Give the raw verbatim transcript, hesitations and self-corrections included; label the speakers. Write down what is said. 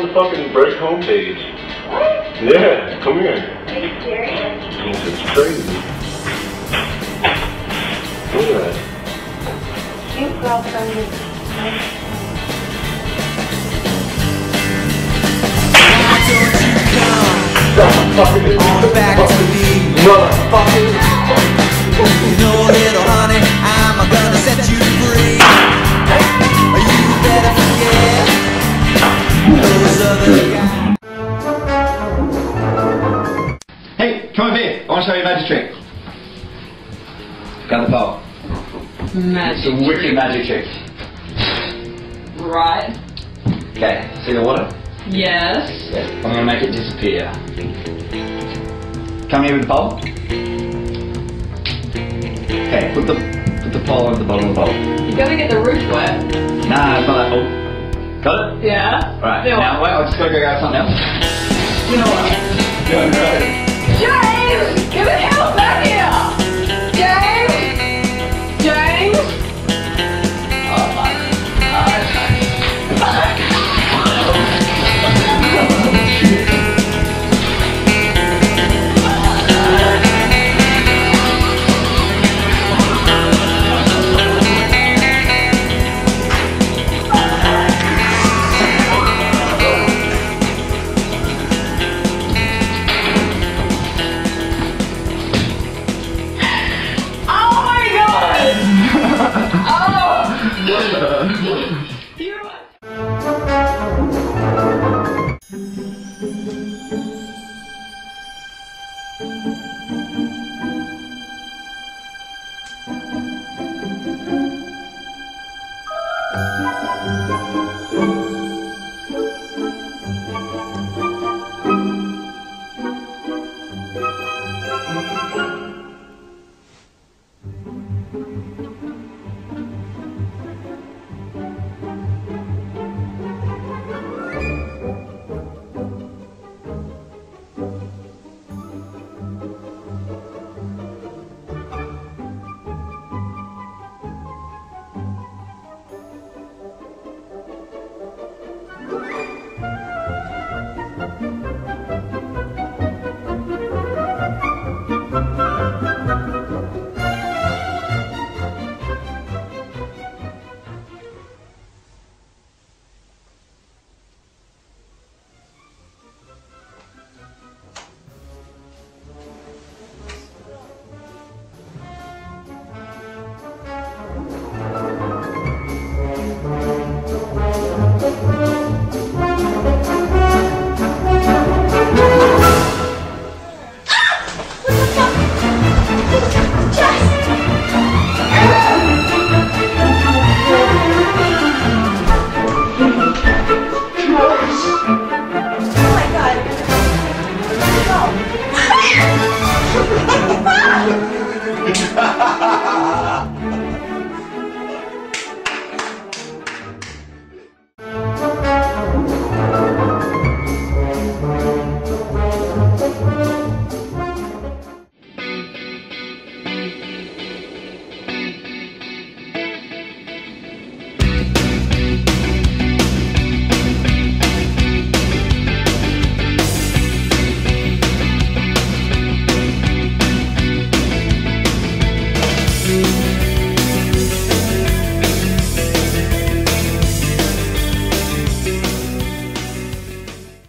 Speaker 1: the fucking break homepage.
Speaker 2: What?
Speaker 1: Yeah, come here.
Speaker 2: Are you serious?
Speaker 1: This is crazy. Look at that.
Speaker 2: Cute girlfriend is nice.
Speaker 1: Motherfucker.
Speaker 3: Back to me.
Speaker 1: Motherfucker.
Speaker 3: You know, little honey, I'm gonna set you free. You better forget those other guys.
Speaker 4: Hey, come over here. I want to show you a magic trick. Grab the pole.
Speaker 5: Magic
Speaker 4: It's a wicked
Speaker 5: trick.
Speaker 4: magic trick.
Speaker 5: Right.
Speaker 4: Okay, see the water?
Speaker 5: Yes.
Speaker 4: Yes. I'm gonna make it disappear. Come here with the pole. Okay, put the put the pole over the bottom of the bowl.
Speaker 5: You gotta get the roof wet.
Speaker 4: Nah, it's not that pole. Got it?
Speaker 5: Yeah.
Speaker 4: Alright,
Speaker 5: Then
Speaker 4: now
Speaker 5: what?
Speaker 4: wait, I'll just gotta go grab something else.